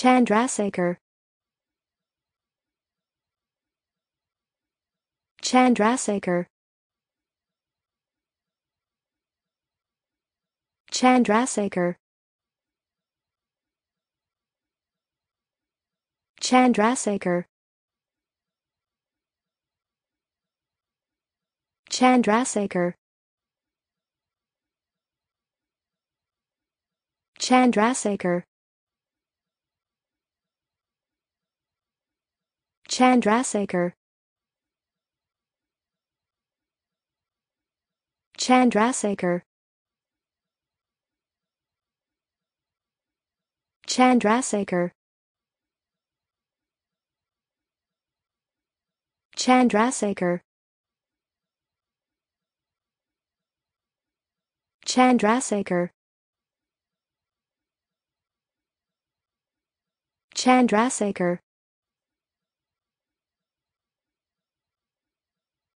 Chandrasekhar. Chandrasekhar. Chandrasekhar. Chandrasekhar. Chandrasekhar. Chandrasekhar. Chandrasekhar. Chandrasekhar. Chandrasekhar. Chandrasekhar. Chandrasekhar. Chandrasekhar.